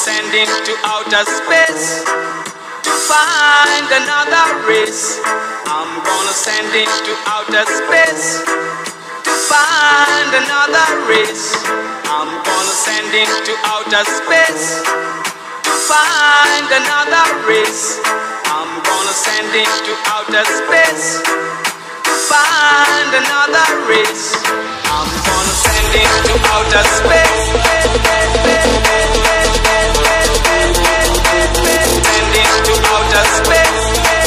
send him to outer space to find another race. I'm gonna send him to outer space to find another race. I'm gonna send him to outer space to find another race. I'm gonna send him to outer space to find another race. I'm gonna send him to outer space. Send him to outer space.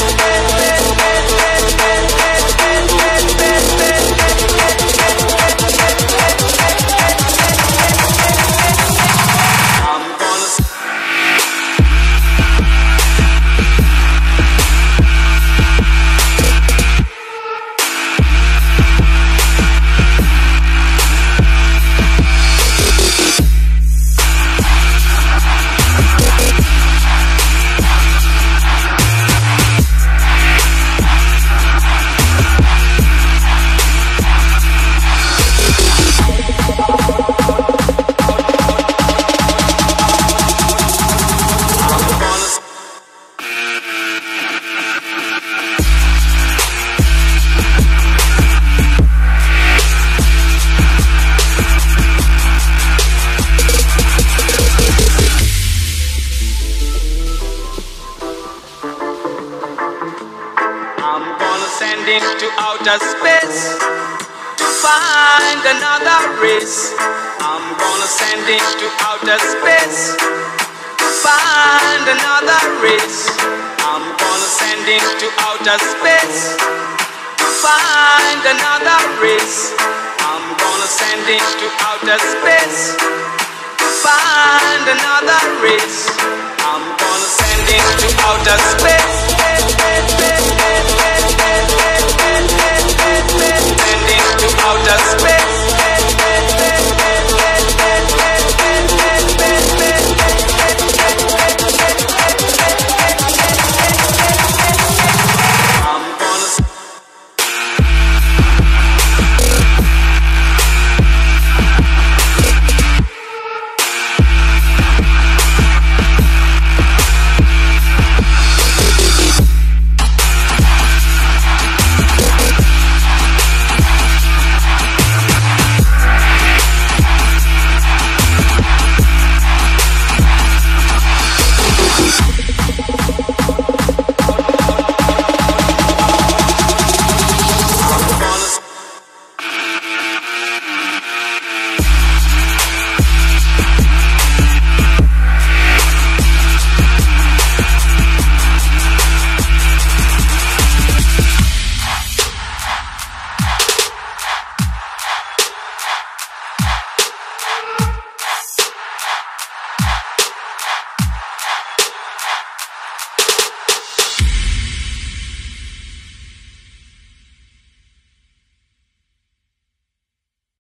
Send him to outer space to find another race. I'm gonna send him to outer space to find another race. I'm gonna send him to outer space to find another race. I'm gonna send him to outer space to find another race. I'm gonna send him to outer space.